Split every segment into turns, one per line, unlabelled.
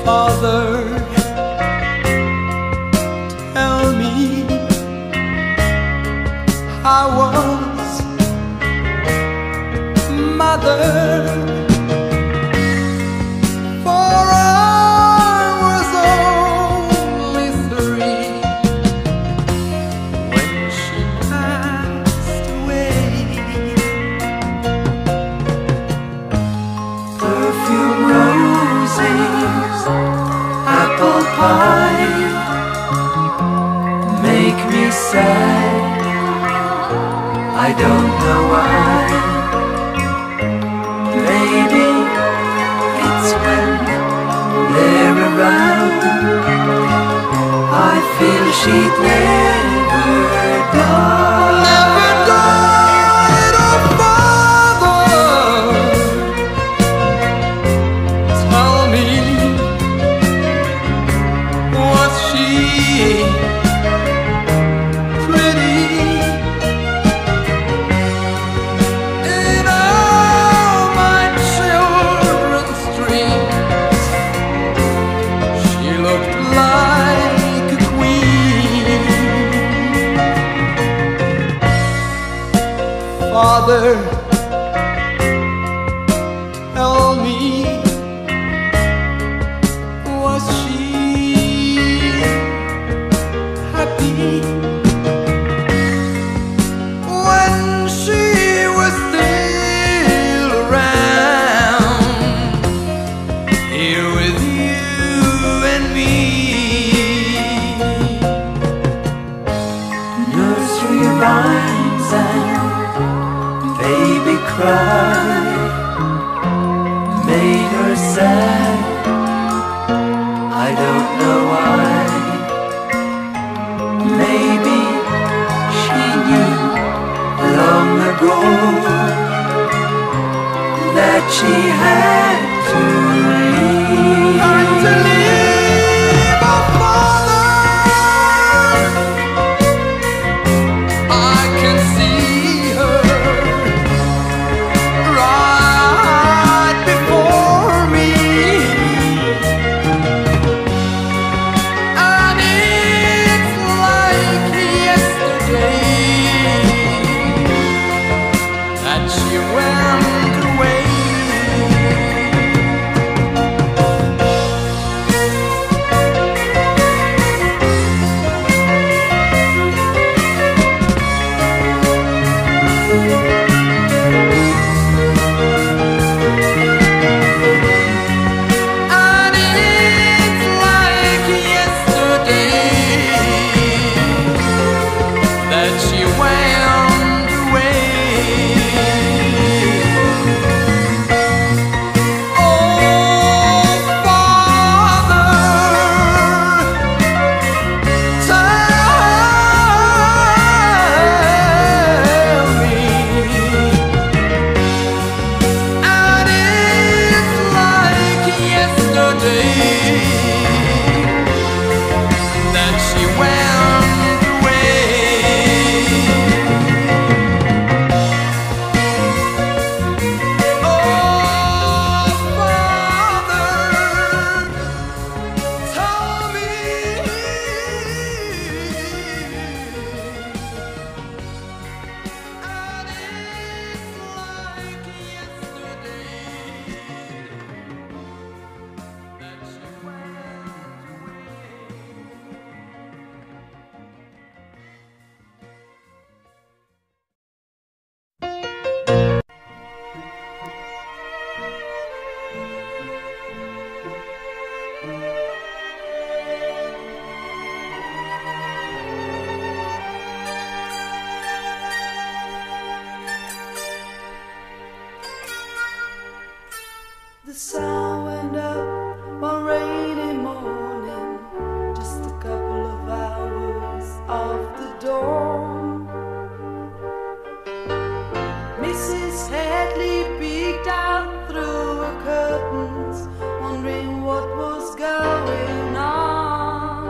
Father, tell me how was Mother? For I was only 3 when she passed away.
Perfume roses, apple pie, make me sad, I don't know why. Maybe it's when they're around, I feel she'd never die.
Never died, oh Father, tell me, was she pretty? In all my children's dreams, she looked like a queen. Father, tell me, was she happy when she was still around, here with you and me?
Nursery rhymes and baby cry made her sad, I don't know why. Maybe she knew long ago that she had to leave.
Had to leave, oh Father, I can see her right before me, and it's like yesterday that she went away. And it's like yesterday that she went away. Oh, Father, tell me. And it's like yesterday that she went away. Oh, Father, tell me. And it's like yesterday that she went
The sun went up one rainy morning, just a couple of hours off the dawn. Mrs. Hadley peeked out through her curtains, wondering what was going on.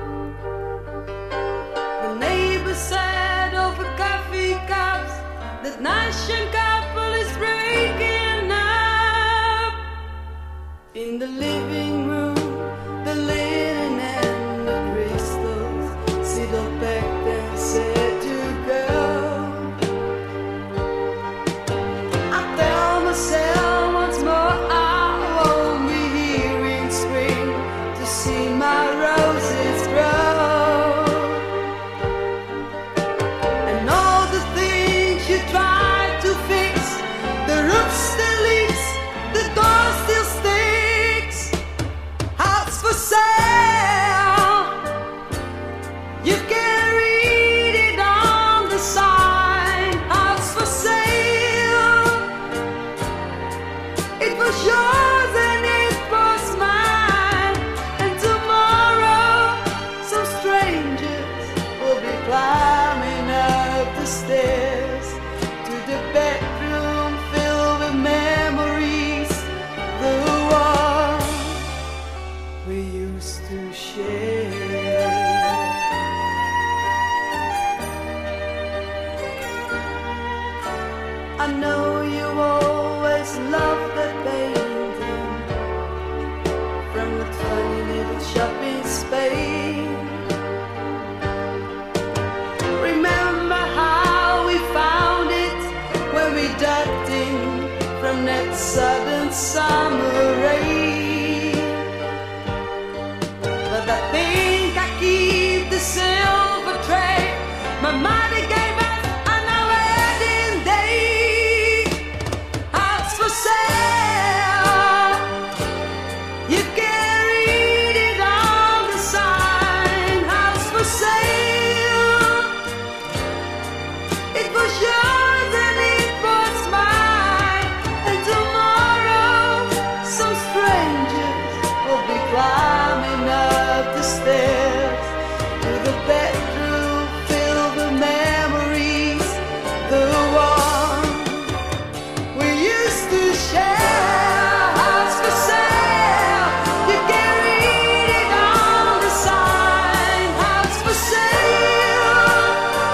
The neighbor said over coffee cups that nice young couple is breaking up. In the living room the linen and the crystals, settle back and said to go. I tell myself once more I won't be here in spring to see my roses grow. And all the things you tried to fix, the roof still leaks, the door still sticks. House for sale, you can read it on the sign. House for sale, it was yours and it was mine. And tomorrow some strangers will be climbing up the stairs to the bedroom filled with memories, the one we used to share. I know you always loved that painting from the tiny little shop in Spain. Remember how we found it when we ducked in from that sudden summer rain. But I think I keep the silver tray my mother gave us on our wedding day. House for sale, you can read it on the sign. House for sale, it was yours and it was mine. And tomorrow some strangers will be climbing up the stairs to the bedroom filled with memories, the one we used to share. House for sale, you can read it on the sign. House for sale,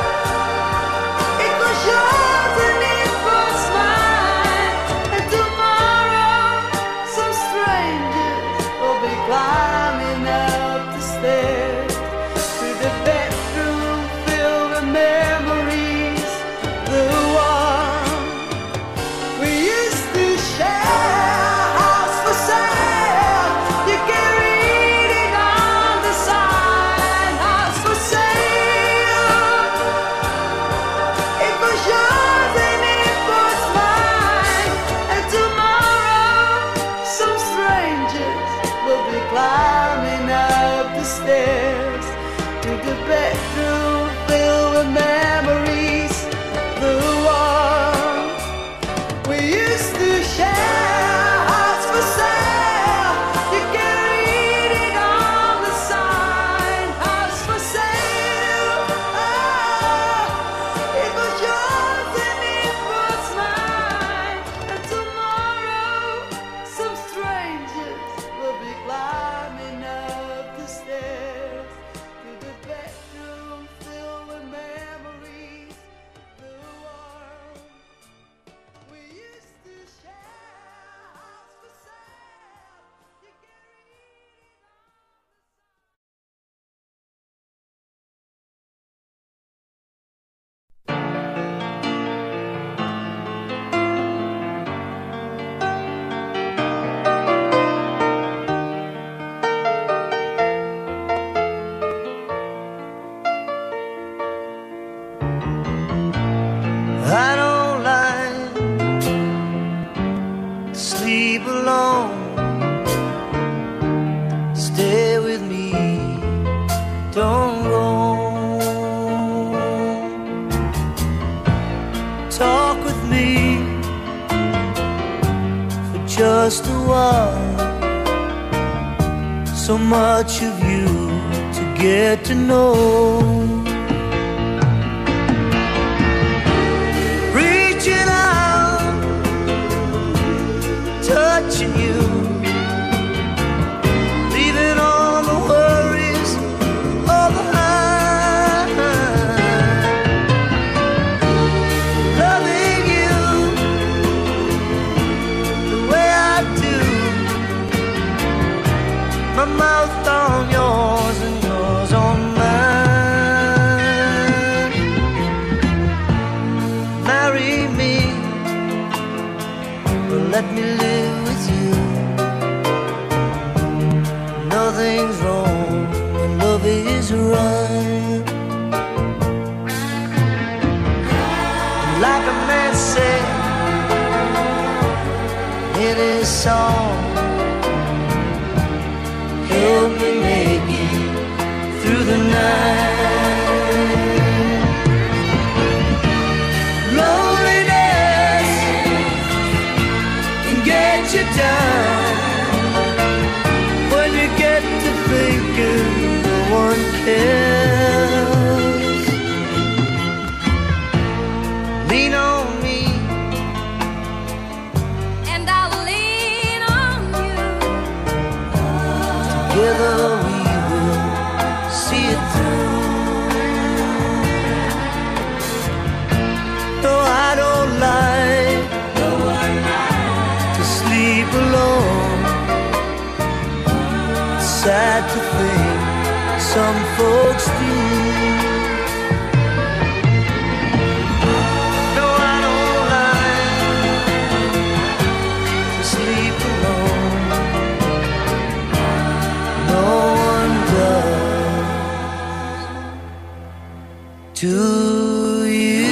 it was yours and it was mine. And tomorrow some strangers will be climbing up the stairs to the bedroom filled with memories, the one we used to share. House for sale, you can read it on the sign. House for sale, it was yours and it was mine. And tomorrow some strangers will be climbing up the stairs to the bedroom filled with memories, the one we used to share. House for sale, you can read it on the sign. House for sale, it was yours and it was mine. And tomorrow some strangers will be climbing up the stairs to the bedroom filled with memories, the one we used to share. House for sale, you can read it
I don't like to sleep alone. Stay with me, don't go. Talk with me for just a while. So much of you to get to know. Reaching out, touching you, leaving all the worries all behind. Loving you the way I do, my mouth together we will see it through. No, I don't like to sleep alone. It's sad to think some folks do. No, I don't like to sleep alone. No one does. Do you?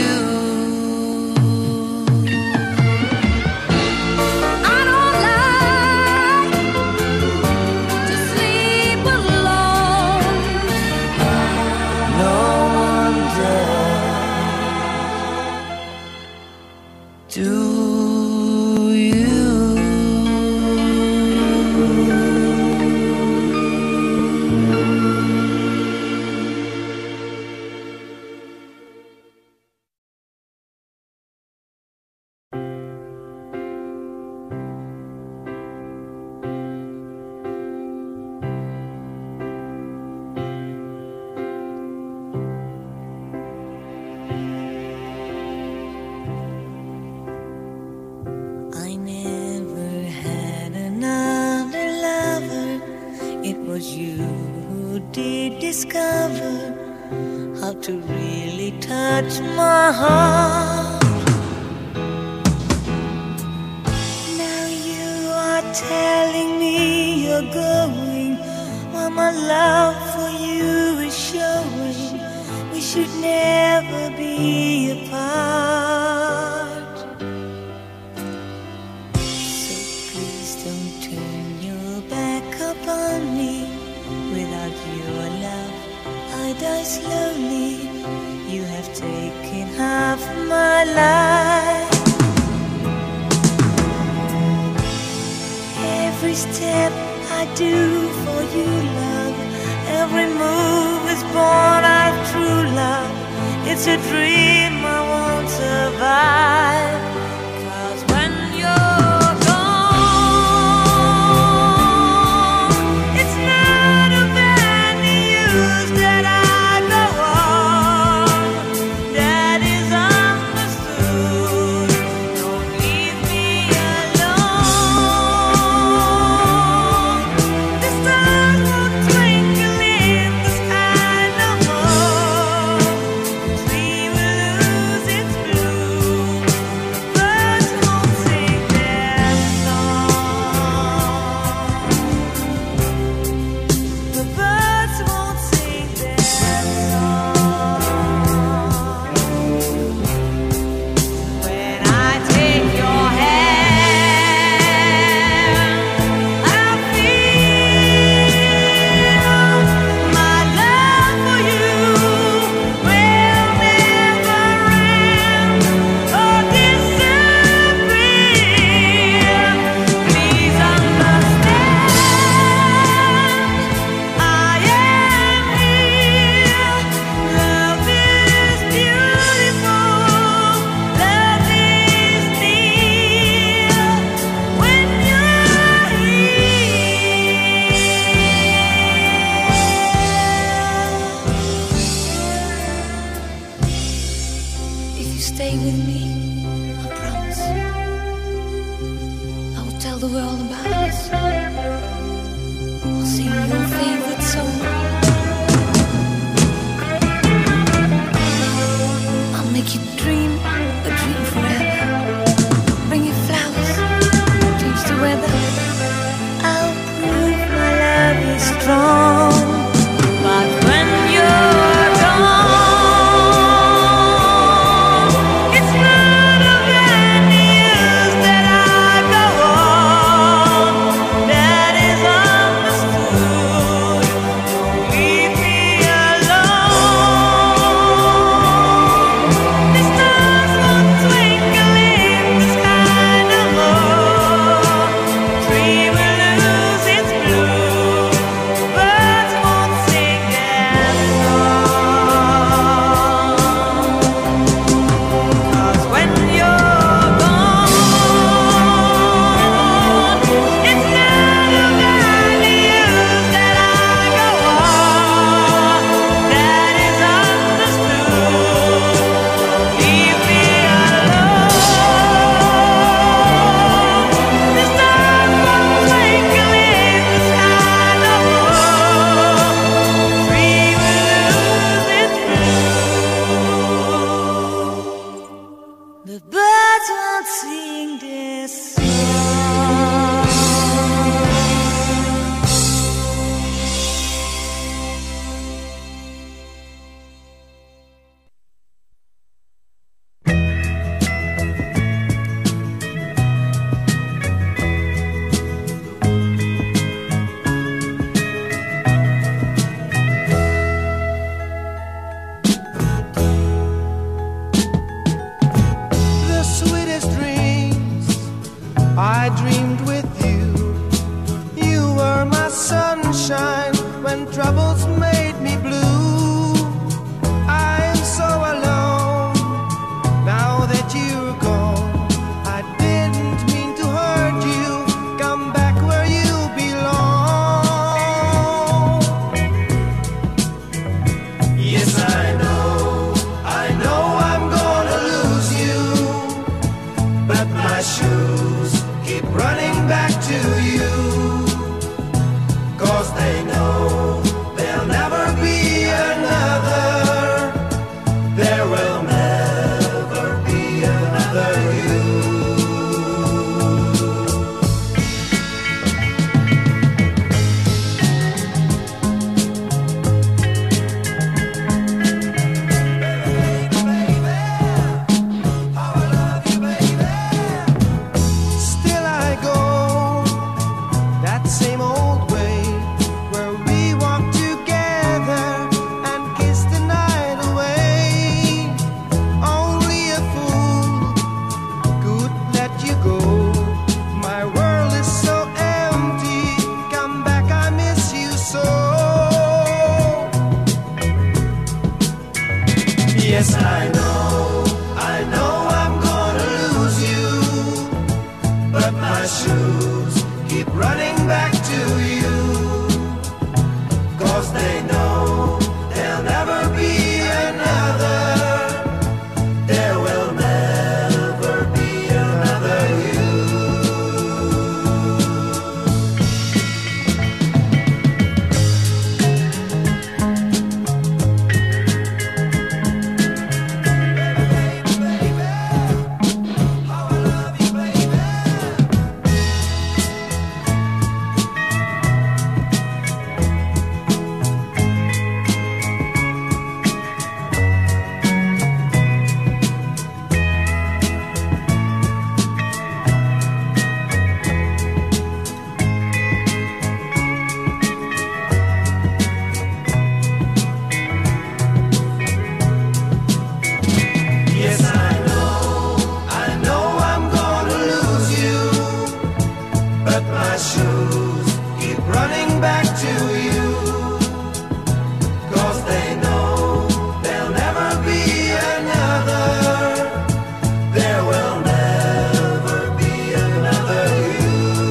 I don't like to sleep alone.
No one does. Do you?
I never had another lover. It was you who did discover how to really touch my heart. Now you are telling me you're going, while my love for you is showing. We should never be apart. So please don't turn your back upon me. Without your love, I die slowly. You have taken half my life. Every step I do for you, love, every move is born out of true love. It's a dream I won't survive. 'Cause when you're gone, it's not of any use that I go on. That is understood. Don't leave me alone. The stars won't twinkle in the sky no more. Tree will lose its bloom. Birds won't sing their song. The birds won't sing their song. When I take your hand, I feel my love for you will never end or disappear. Please understand, I am here. Love is beautiful, love is near when you're here. If you stay with me, I promise I will tell the world about us. I'll sing your favorite song. I'll make you dream a dream forever. Bring you flowers, change the weather. I'll prove my love is strong. But when you're gone, it's not of any use that I go on. That is understood. Don't leave me alone. The stars won't twinkle in the sky no more. Tree will lose its bloom. Birds
troubles made me blue. I am so alone now that you're gone. I didn't mean to hurt you. Come back where you belong. Yes, I know I'm gonna lose you, but my shoes keep running back to you. 'Cause they know there'll never be another. There will never be another you. Baby, how I love you, baby. Still I go that same old way, where we walk together and kiss the night away. Only a fool could let you go. My world is so empty. Come back, I miss you so. Yes, I know I'm gonna lose you, but my shoes keep running back to you. 'Cause they know there'll never be another. There will never be another you. Baby, how I love you, baby. Yes, I know I'm gonna lose you, but my shoes keep running back to you. 'Cause they know there'll never be another. There will never be another you.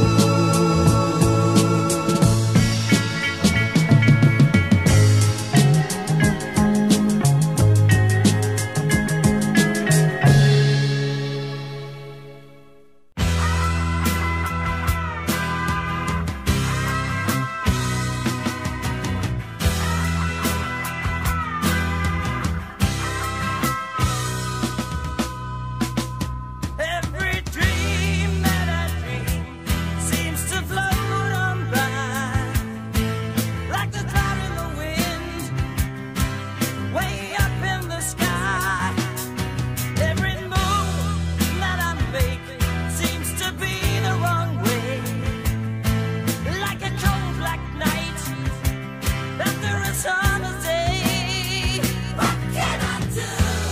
Every dream that I dream seems to float on by, like the cloud in the wind, way up in the sky. Every move that I make seems to be the wrong way, like a cold black night after a summer's day. What can I do?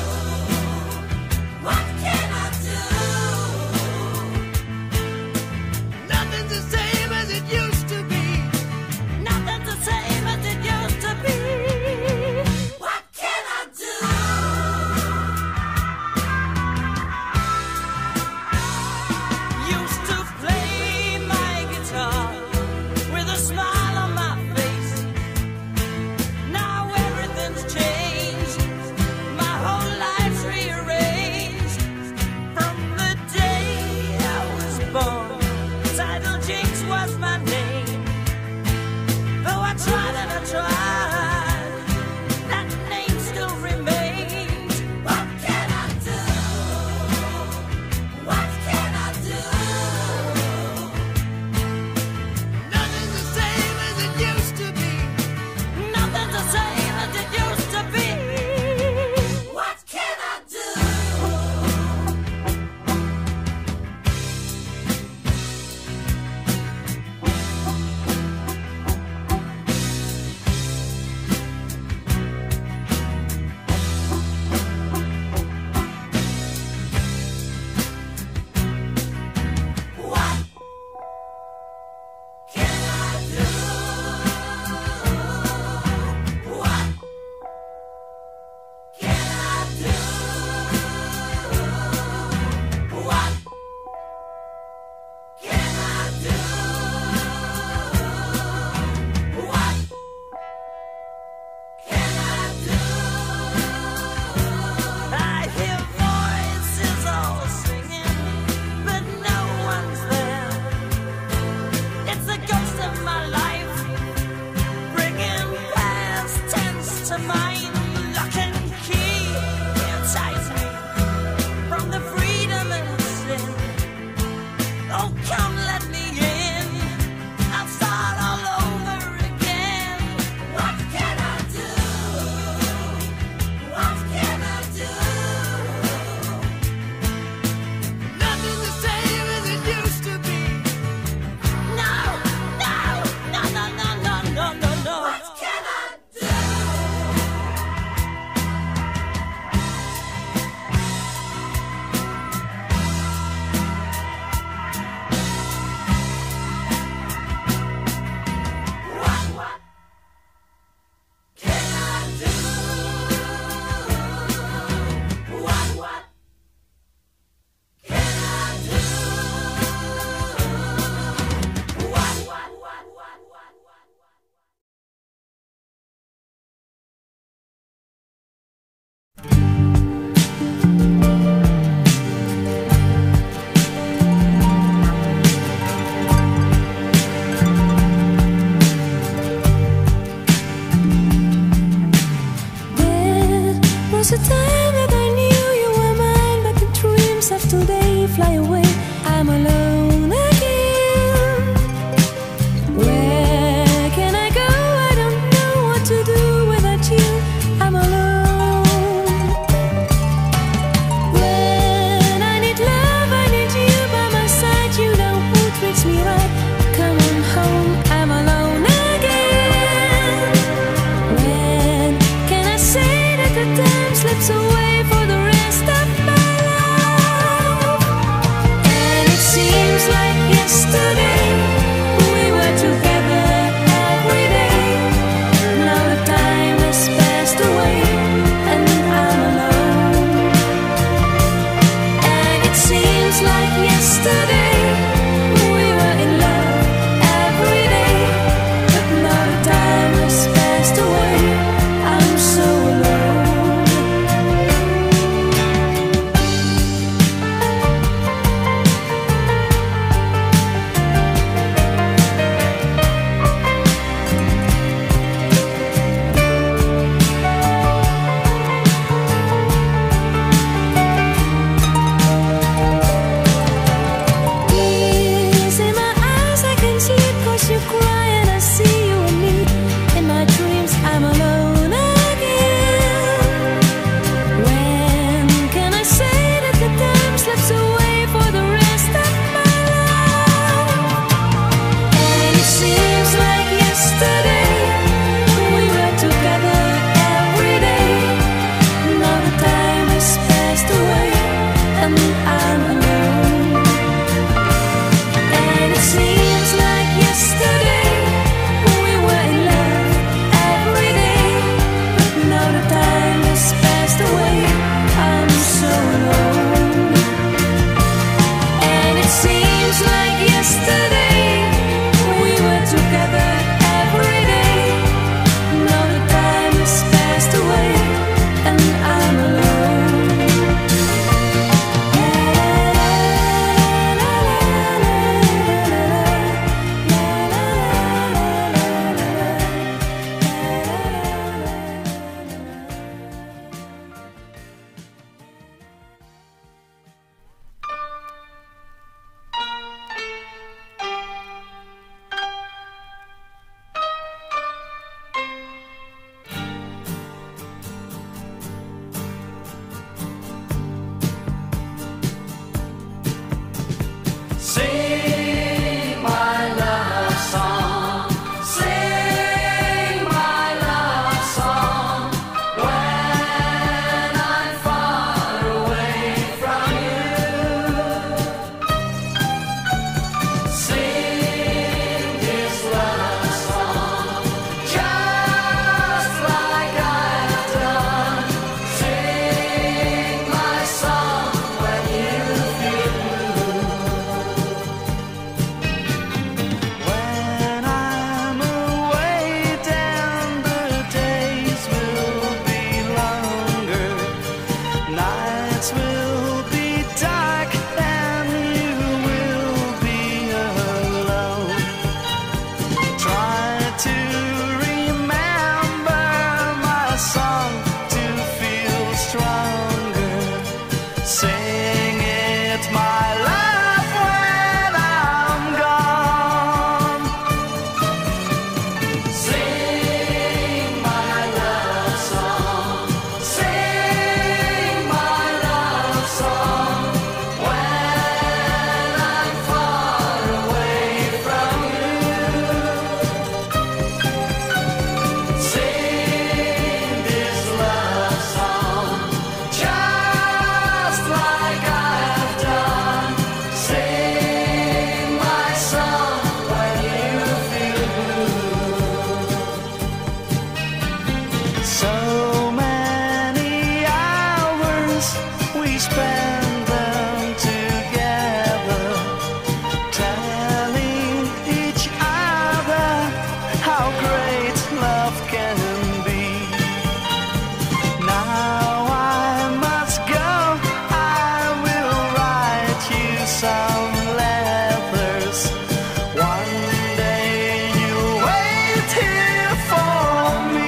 What can I do? Nothing's the same as it used to be. Nothing's the same as it used to be. What can I do? Used to play my guitar with a smile on my face. Now everything's changed. My whole life's rearranged. From the day I was born, Title Jinx was my name. Though I tried and I tried, that name still remains. What can I do? What can I do? Nothing's the same as it used to be. Nothing's the same as it used to be. What can I do?
So many hours we spend them together, telling each other how great love can be. Now I must go, I will write you some letters. One day you'll wait here for me.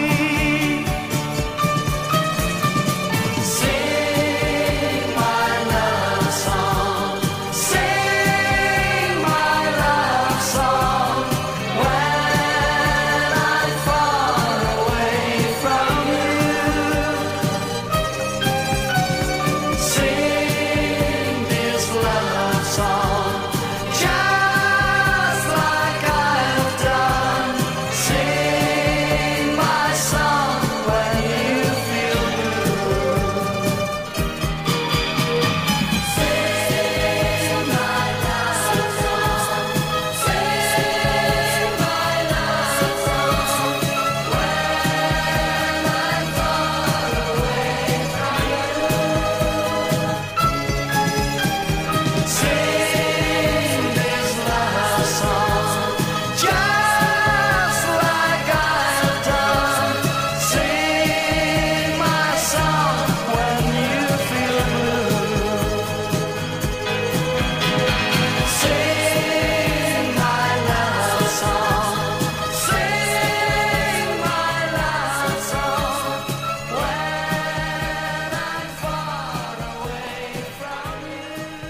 Sing my love song, sing my love song, when I'm far away from you. Sing this love song, just like I've done. Sing my song when you feel blue. Sing my love song, sing my love song, when I'm far away from you. Sing this love song, just like I've done. Sing my song when you feel blue. Sing my love song, sing my love song, when I'm far away from you.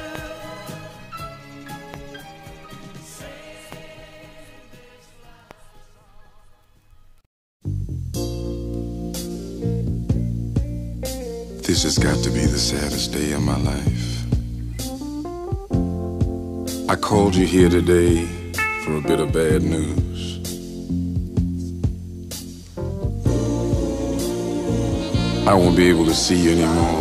This has got to be the saddest day of my life. I called you here today for a bit of bad news. I won't be able to see you anymore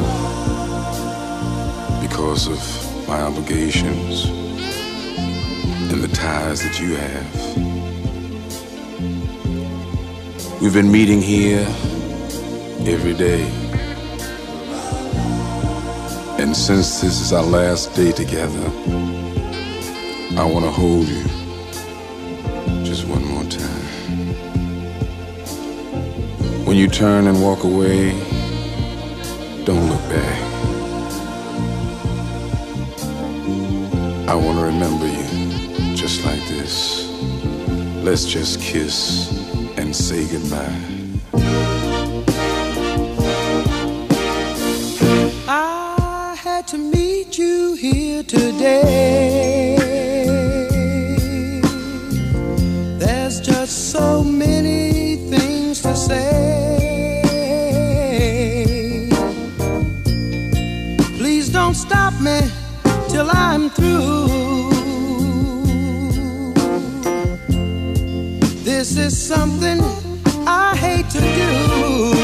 because of my obligations and the ties that you have. We've been meeting here every day. And since this is our last day together, I want to hold you just one more time. When you turn and walk away, don't look back. I want to remember you just like this. Let's just kiss and say goodbye.
I had to meet you here today. There's just so many things to say. Please don't stop me till I'm through. This is something I hate to do.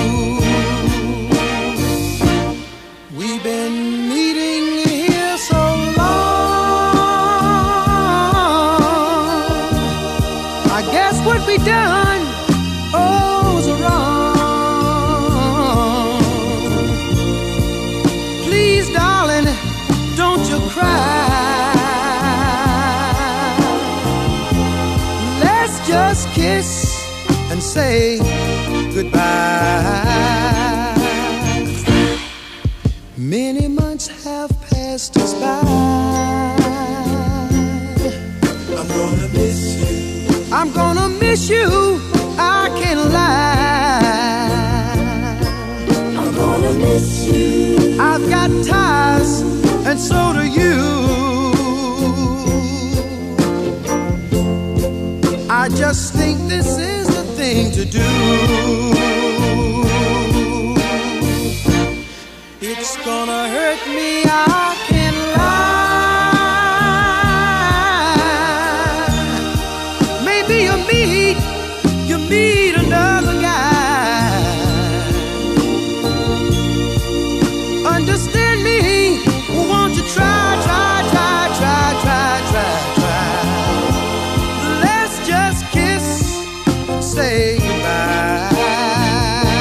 We've been meeting here so long. I guess what we done, oh, was wrong. Please, darling, don't you cry. Let's just kiss and say goodbye. Many months have passed us by. I'm gonna miss you. I'm gonna miss you. I can't lie. I'm gonna miss you. I've got ties, and so do you. I just think this is the thing to do. It's gonna hurt me, I can't lie. Maybe you meet another guy. Understand me, won't you try. Let's just kiss and say goodbye.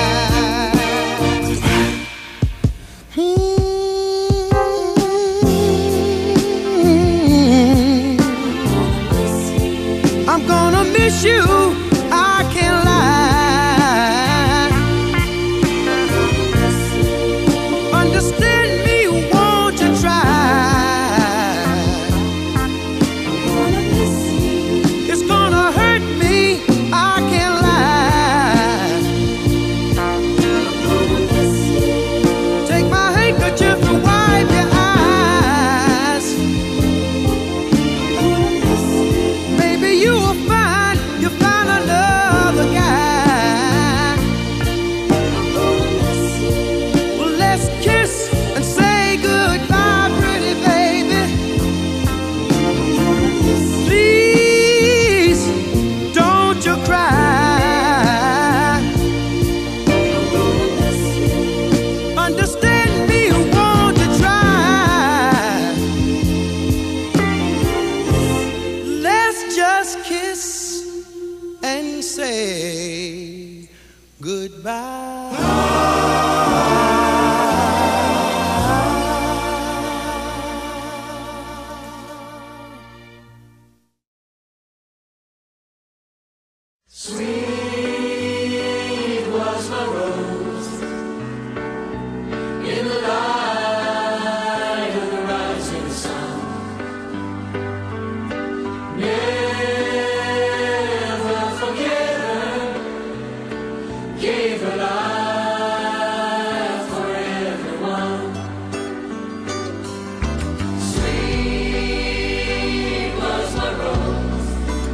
Sweet was my rose in the light of the rising sun. Never forget her, gave her life for everyone. Sweet was my rose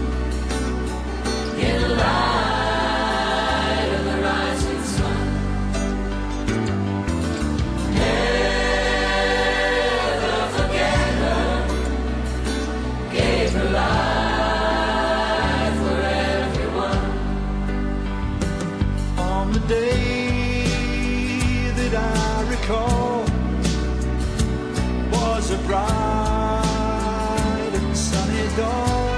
in the light of the rising sun. Never forget her, gave her life for everyone.
On the day that I recall was a bright and sunny dawn,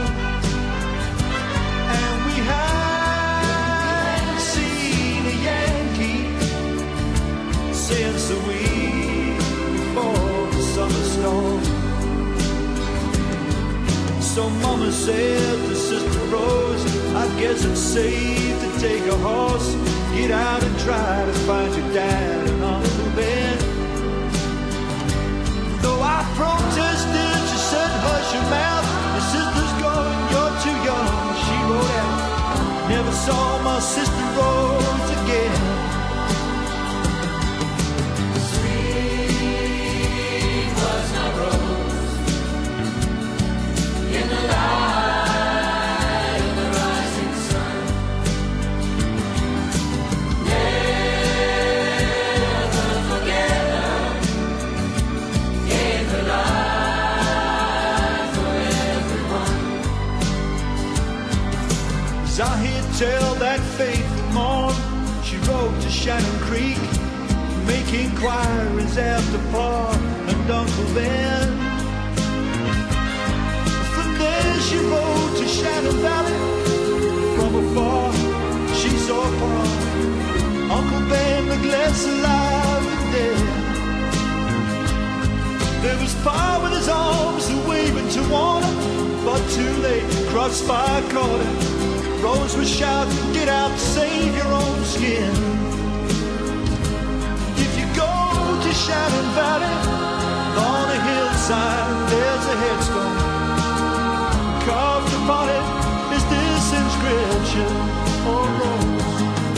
and we hadn't seen a Yankee since the week before the summer storm. So Mama said to Sister Rose, I guess it's safe to take a horse, get out and try to find your dad and Uncle Ben. Though I protested, she said, hush your mouth, your sister's going, you're too young. She wrote out, never saw my sister Rose again.
Sweet was my rose in the light of the rising sun. Never forget her, gave her life for everyone.
As I hear tell that faithful morn, she rode to Shannon Creek, make inquiries after Pa and Uncle Ben. From there she rode to Shannon Valley. From afar she saw Pa, Uncle Ben, the glass alive and dead. There was Pa with his arms waving to warn her, but too late, crossfire caught him. Rose was shouting, get out, save your own skin. If you go to Shannon Valley, on a hillside, there's a headstone. Carved upon it is this inscription, oh Rose.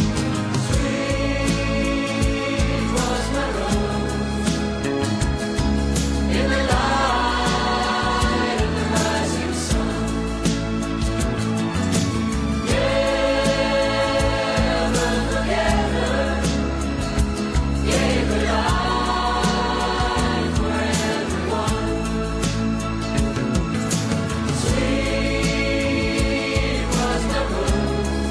Sweet was my rose in the light of the rising sun. Never forget her, gave her life for everyone. Sweet was my rose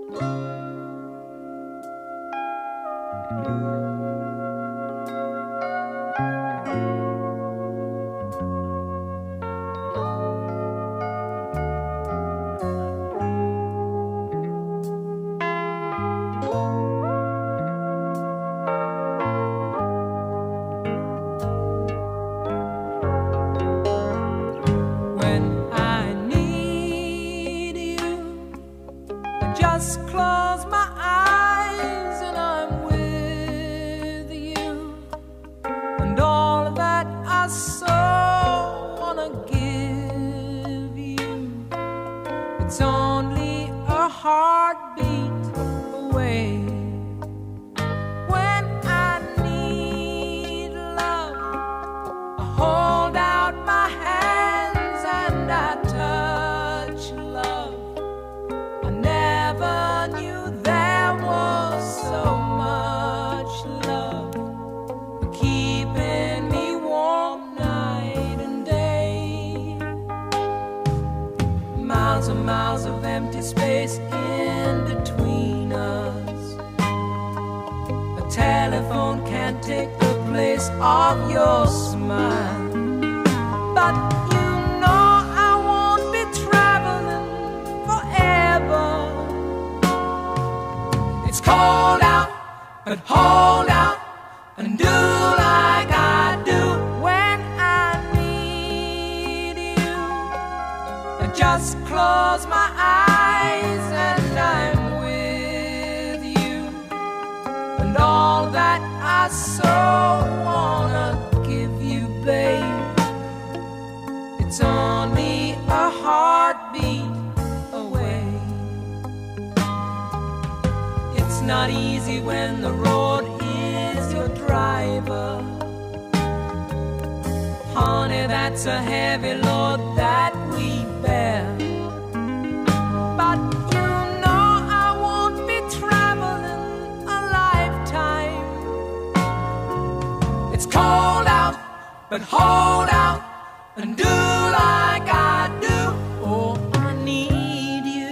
Just close my eyes and I'm with you, and all that I so wanna give you, it's only a heartbeat away. When I need love, I hold out my hands and I touch love. I never knew there was so much love keeping me warm night and day. Miles and miles of empty space in between us. A telephone can't take the place of your smile. But you know I won't be traveling forever. It's cold out, but hold out and do like I do when I need you. I just close my eyes and I'm with you, and all that I so wanna give you, babe, it's only a heartbeat away. It's not easy when the road is your driver. Honey, that's a heavy load that we bear. But you know I won't be traveling a lifetime. It's cold out, but hold out and do like I do. Oh, I need you.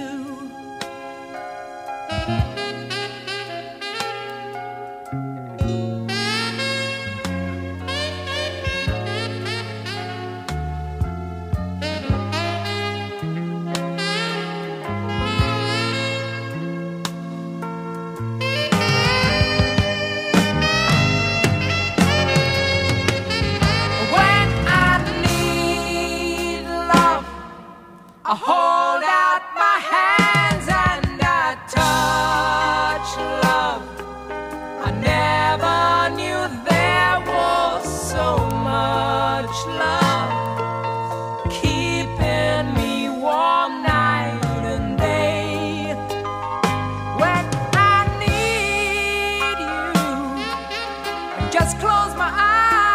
When I need love, I hold out my hands and I touch love. I never knew there was so much love keeping me warm night and day. When I need you, I just close my eyes.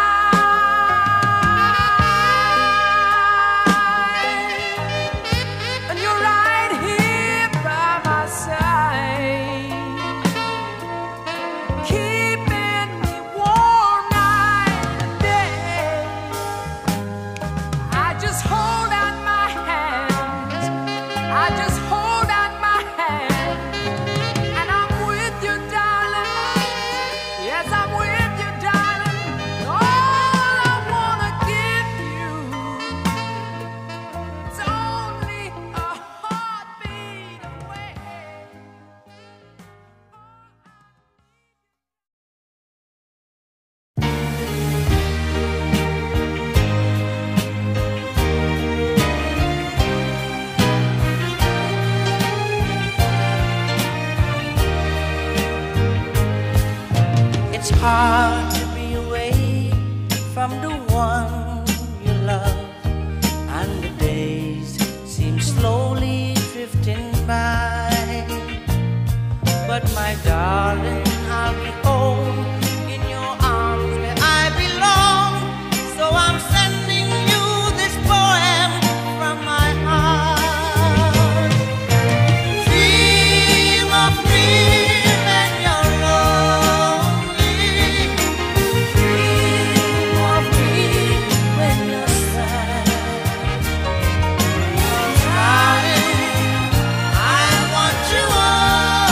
And you're right here by my side, keeping me warm night and day. I just hold out my hands, I just hold out my hand, and I'm with you, darling. Yes, I'm with you, darling. All I wanna give you, it's only a heartbeat away.
It's hard to be away from the one you love, and the days seem slowly drifting by. But my darling, I'll be home in your arms where I belong. So I'm sending you this poem from my heart. Dream of me when you're lonely. Dream of me when you're sad. Darling, I want you all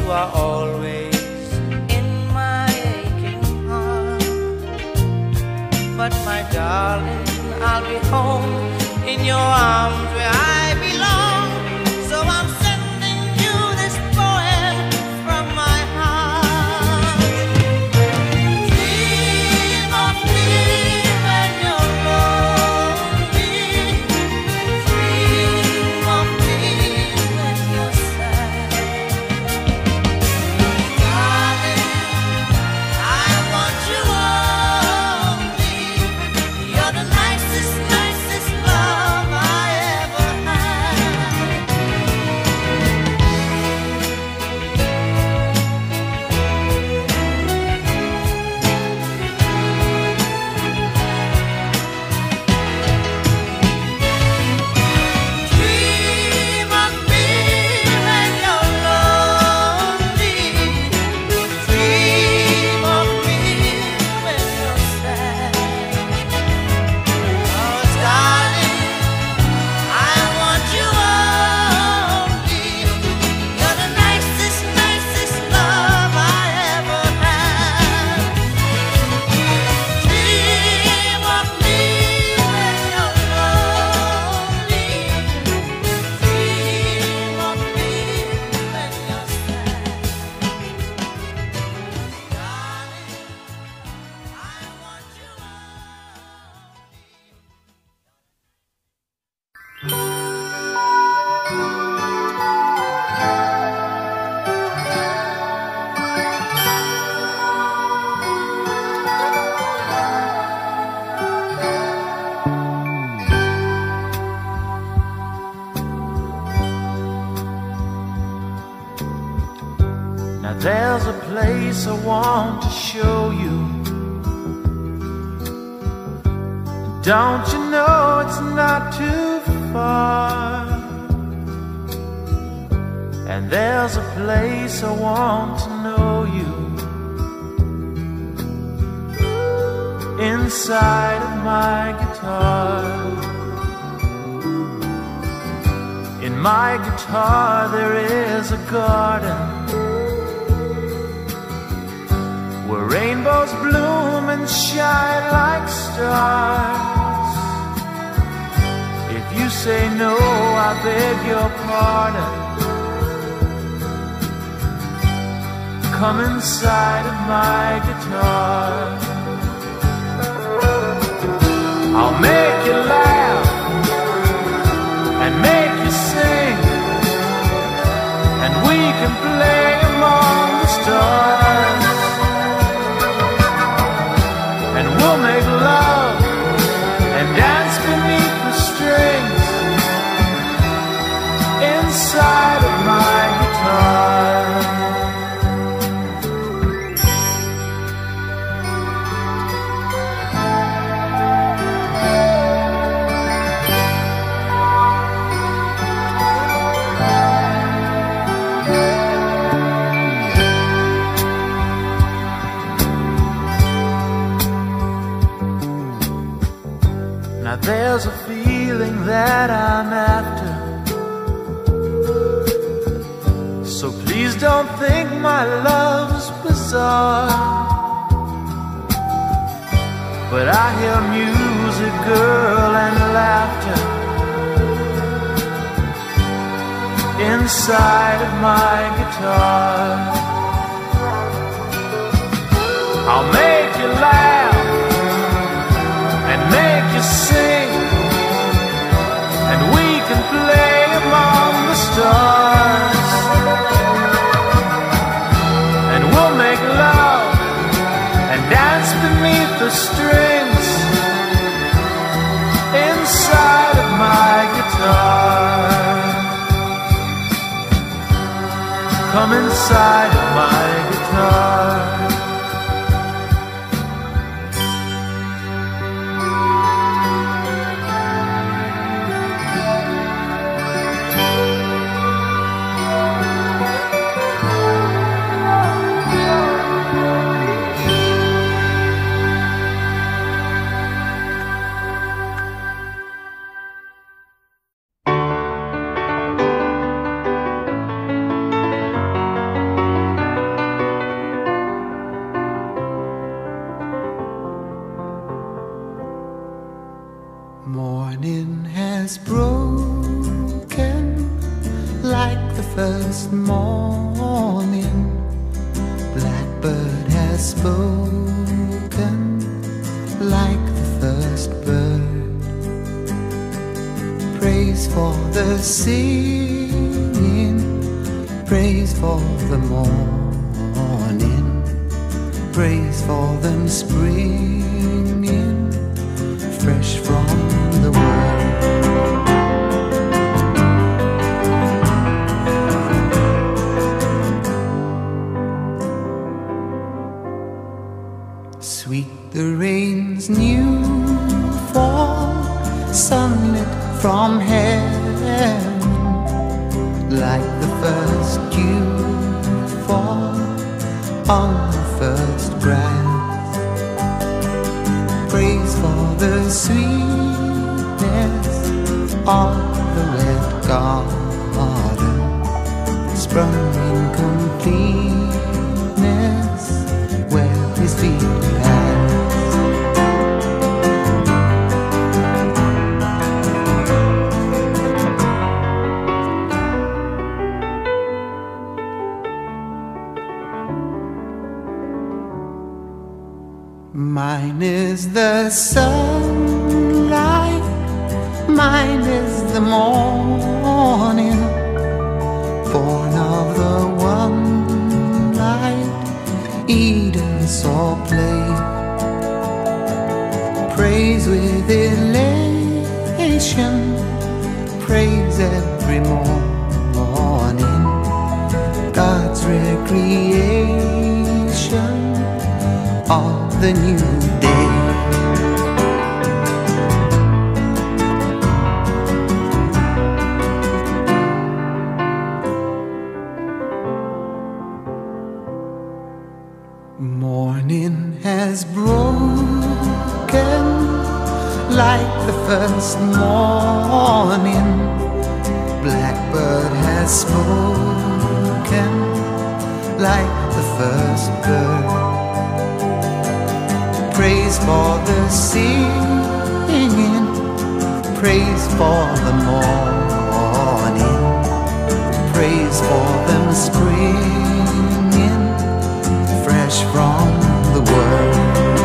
are always in my aching heart. But my darling, I'll be home in your arms where I belong. So I'm sending you this poem from my heart. Dream of me when you're lonely. Dream of me when you're sad. Darling, I want you only. You're the nicest, nicest love I ever had. Dream of me when you're lonely. Dream of me when you're sad. Oh, darling, I want you only. You're the nicest, nicest love I ever had. Dream of me when you're lonely. Dream of me when you're sad. Darling, I want you
Now there's a place I want to show you. Don't you know it's not too far? And there's a place I want to know you. Inside of my guitar. In my guitar there is a garden where rainbows bloom and shine like stars. If you say no, I beg your pardon. Come inside of my guitar. I'll make you laugh and make you sing, and we can play among the stars. And we'll make love and dance beneath the strings inside of my guitar. There's a feeling that I'm after, so please don't think my love's bizarre. But I hear music, girl, and laughter inside of my guitar. I'll make you laugh and make you sing, and we can play among the stars. And we'll make love and dance beneath the strings inside of my guitar. Come inside of my guitar.
spoken like the first bird. Praise for the singing, praise for the morning, praise for them springing fresh from the world. Sweet the rain's new fall, sunlit from heaven, like the first dew fall on the first grass. Praise for the sweetness of the wet garden, sprung in completeness where his feet pass. Mine is the sunlight, mine is the morning, born of the one light Eden saw play. Praise with elation, praise every morning, God's recreation of the new day. Morning has broken like the first morning, blackbird has spoken like the first bird. Praise for the singing, praise for the morning, praise for them springing fresh from the world.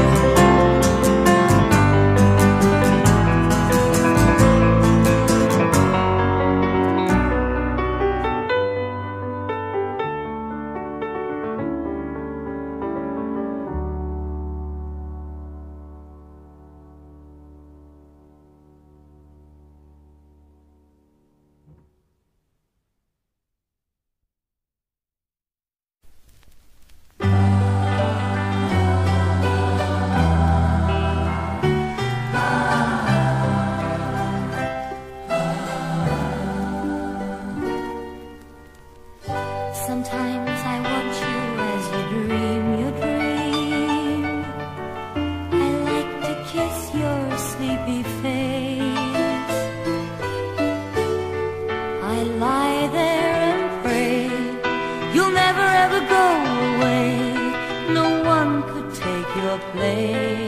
Sometimes I watch you as you dream your dream. I like to kiss your sleepy face. I lie there and pray you'll never ever go away. No one could take your place.